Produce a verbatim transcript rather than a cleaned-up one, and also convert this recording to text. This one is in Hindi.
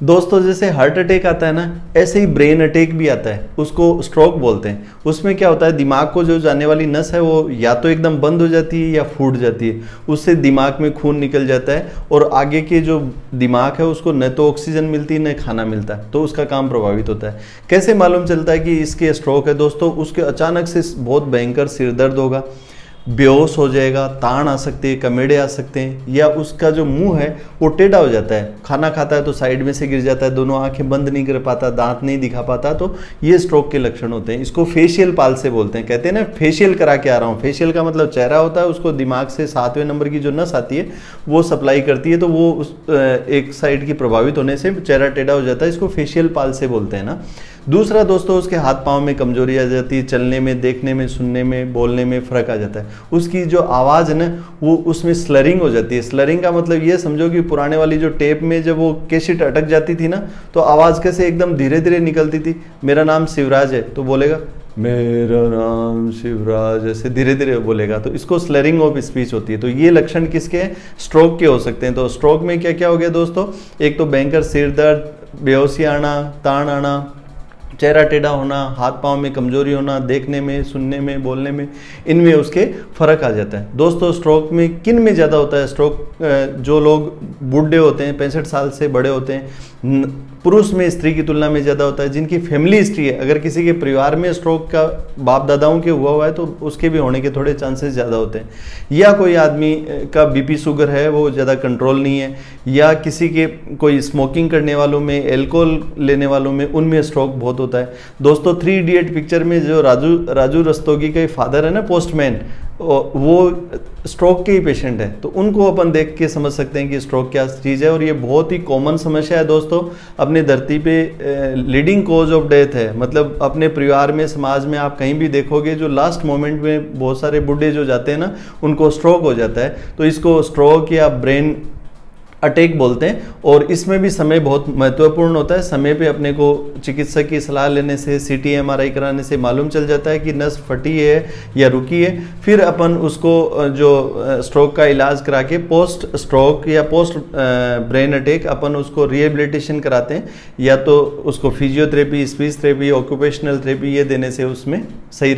दोस्तों जैसे हार्ट अटैक आता है ना, ऐसे ही ब्रेन अटैक भी आता है, उसको स्ट्रोक बोलते हैं। उसमें क्या होता है, दिमाग को जो जाने वाली नस है वो या तो एकदम बंद हो जाती है या फूट जाती है, उससे दिमाग में खून निकल जाता है और आगे के जो दिमाग है उसको न तो ऑक्सीजन मिलती है न खाना मिलता है, तो उसका काम प्रभावित होता है। कैसे मालूम चलता है कि इसके स्ट्रोक है दोस्तों? उसके अचानक से बहुत भयंकर सिर दर्द होगा, बेहोश हो जाएगा, तान आ सकती है, कमेड़े आ सकते हैं, या उसका जो मुंह है वो टेढ़ा हो जाता है, खाना खाता है तो साइड में से गिर जाता है, दोनों आंखें बंद नहीं कर पाता, दांत नहीं दिखा पाता, तो ये स्ट्रोक के लक्षण होते हैं। इसको फेशियल पाल्से बोलते हैं। कहते हैं ना फेशियल करा के आ रहा हूँ, फेशियल का मतलब चेहरा होता है, उसको दिमाग से सातवें नंबर की जो नस आती है वो सप्लाई करती है, तो वो उस एक साइड की प्रभावित होने से चेहरा टेढ़ा हो जाता है, इसको फेशियल पाल्से बोलते हैं ना। दूसरा दोस्तों, उसके हाथ पांव में कमजोरी आ जाती है, चलने में, देखने में, सुनने में, बोलने में फर्क आ जाता है। उसकी जो आवाज़ है ना वो उसमें स्लरिंग हो जाती है। स्लरिंग का मतलब ये समझो कि पुराने वाली जो टेप में जब वो कैसेट अटक जाती थी ना, तो आवाज़ कैसे एकदम धीरे धीरे निकलती थी। मेरा नाम शिवराज है तो बोलेगा मेरा नाम शिवराज, ऐसे धीरे धीरे बोलेगा, तो इसको स्लरिंग ऑफ स्पीच होती है। तो ये लक्षण किसके हैं? स्ट्रोक के हो सकते हैं। तो स्ट्रोक में क्या क्या हो गया दोस्तों? एक तो भयंकर सिर दर्द, बेहोशी आना, तान आना, चेहरा टेढ़ा होना, हाथ पांव में कमजोरी होना, देखने में, सुनने में, बोलने में, इनमें उसके फर्क आ जाता है। दोस्तों स्ट्रोक में किन में ज़्यादा होता है? स्ट्रोक जो लोग बूढ़े होते हैं, पैंसठ साल से बड़े होते हैं, पुरुष में स्त्री की तुलना में ज़्यादा होता है। जिनकी फैमिली हिस्ट्री है, अगर किसी के परिवार में स्ट्रोक का बाप दादाओं के हुआ हुआ है तो उसके भी होने के थोड़े चांसेस ज़्यादा होते हैं। या कोई आदमी का बीपी शुगर है वो ज़्यादा कंट्रोल नहीं है, या किसी के कोई स्मोकिंग करने वालों में, एल्कोहल लेने वालों में, उनमें स्ट्रोक बहुत होता है। दोस्तों थ्री इडियट पिक्चर में जो राजू राजू रस्तोगी के फादर है ना, पोस्टमैन, वो स्ट्रोक के ही पेशेंट है, तो उनको अपन देख के समझ सकते हैं कि स्ट्रोक क्या चीज़ है। और ये बहुत ही कॉमन समस्या है दोस्तों, अपने धरती पे लीडिंग कॉज ऑफ डेथ है। मतलब अपने परिवार में, समाज में आप कहीं भी देखोगे जो लास्ट मोमेंट में बहुत सारे बूढ़े जो जाते हैं ना, उनको स्ट्रोक हो जाता है। तो इसको स्ट्रोक या ब्रेन अटैक बोलते हैं। और इसमें भी समय बहुत महत्वपूर्ण होता है। समय पे अपने को चिकित्सक की सलाह लेने से, सीटी एमआरआई कराने से मालूम चल जाता है कि नस फटी है या रुकी है। फिर अपन उसको जो स्ट्रोक का इलाज करा के पोस्ट स्ट्रोक या पोस्ट ब्रेन अटैक अपन उसको रिहेबिलिटेशन कराते हैं, या तो उसको physiotherapy, speech therapy, occupational therapy ये देने से उसमें सही